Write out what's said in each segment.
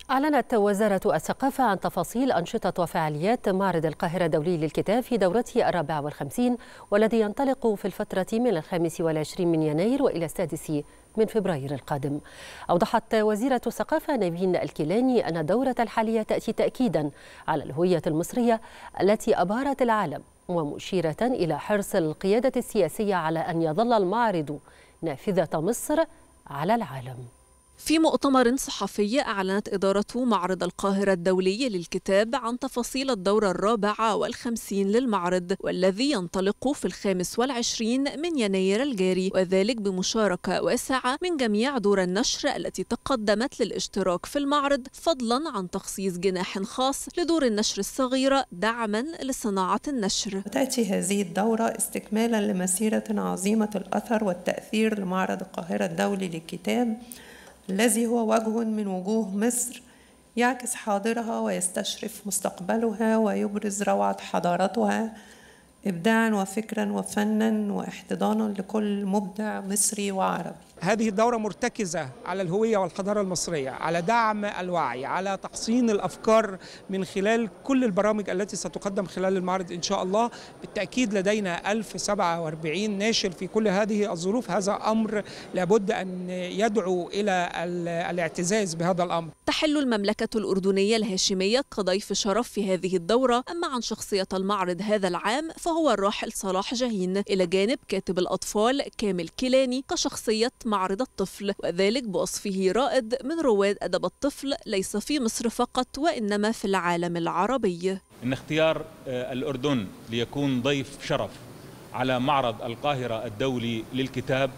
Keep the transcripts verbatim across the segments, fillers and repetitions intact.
أعلنت وزارة الثقافة عن تفاصيل أنشطة وفعاليات معرض القاهرة الدولي للكتاب في دورته الرابعة والخمسين، والذي ينطلق في الفترة من الخامس والعشرين من يناير وإلى السادس من فبراير القادم. أوضحت وزيرة الثقافة نيفين الكيلاني أن الدورة الحالية تأتي تأكيدا على الهوية المصرية التي أبهرت العالم، ومشيرة إلى حرص القيادة السياسية على أن يظل المعرض نافذة مصر على العالم. في مؤتمر صحفي أعلنت إدارة معرض القاهرة الدولي للكتاب عن تفاصيل الدورة الرابعة والخمسين للمعرض، والذي ينطلق في الخامس والعشرين من يناير الجاري، وذلك بمشاركة واسعة من جميع دور النشر التي تقدمت للاشتراك في المعرض، فضلا عن تخصيص جناح خاص لدور النشر الصغيرة دعما لصناعة النشر. تأتي هذه الدورة استكمالا لمسيرة عظيمة الأثر والتأثير لمعرض القاهرة الدولي للكتاب، الذي هو وجه من وجوه مصر يعكس حاضرها ويستشرف مستقبلها ويبرز روعة حضارتها إبداعا وفكرا وفنا واحتضانا لكل مبدع مصري وعربي. هذه الدورة مرتكزة على الهوية والحضارة المصرية، على دعم الوعي، على تحصين الأفكار من خلال كل البرامج التي ستقدم خلال المعرض إن شاء الله. بالتأكيد لدينا ألف وسبعة وأربعين ناشر في كل هذه الظروف، هذا أمر لابد أن يدعو إلى الاعتزاز بهذا الأمر. تحل المملكة الأردنية الهاشمية كضيف شرف في هذه الدورة. أما عن شخصية المعرض هذا العام فهو الراحل صلاح جاهين، إلى جانب كاتب الأطفال كامل كيلاني كشخصية معرض الطفل، وذلك بوصفه رائد من رواد أدب الطفل ليس في مصر فقط وإنما في العالم العربي. إن اختيار الأردن ليكون ضيف شرف على معرض القاهرة الدولي للكتاب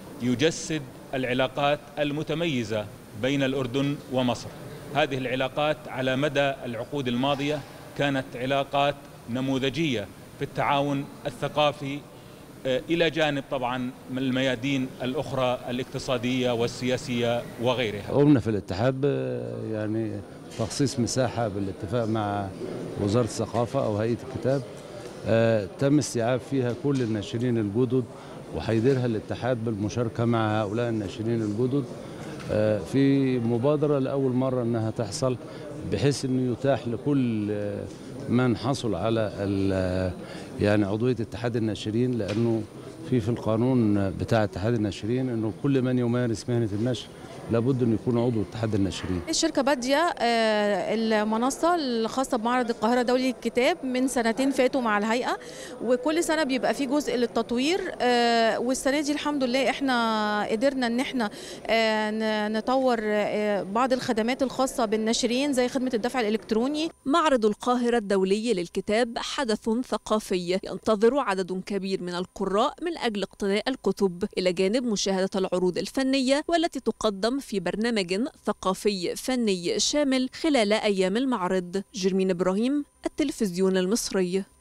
يجسد العلاقات المتميزة بين الأردن ومصر. هذه العلاقات على مدى العقود الماضية كانت علاقات نموذجية في التعاون الثقافي، إلى جانب طبعا من الميادين الأخرى الاقتصادية والسياسية وغيرها. قمنا في الاتحاد يعني تخصيص مساحة بالاتفاق مع وزارة الثقافة أو هيئة الكتاب، تم استيعاب فيها كل الناشرين الجدد، وهيديرها الاتحاد بالمشاركة مع هؤلاء الناشرين الجدد في مبادرة لأول مرة أنها تحصل، بحيث أنه يتاح لكل من حصل على يعني عضوية اتحاد الناشرين، لأنه في في القانون بتاع اتحاد الناشرين أنه كل من يمارس مهنة النشر لابد أن يكون عضو اتحاد الناشرين. الشركة بادية المنصة الخاصة بمعرض القاهرة الدولي للكتاب من سنتين فاتوا مع الهيئة، وكل سنة بيبقى في جزء للتطوير، والسنة دي الحمد لله احنا قدرنا ان احنا نطور بعض الخدمات الخاصة بالناشرين زي خدمة الدفع الإلكتروني. معرض القاهرة الدولي للكتاب حدث ثقافي ينتظر عدد كبير من القراء من أجل اقتناء الكتب، إلى جانب مشاهدة العروض الفنية والتي تقدم في برنامج ثقافي فني شامل خلال أيام المعرض. جرمين إبراهيم، التلفزيون المصري.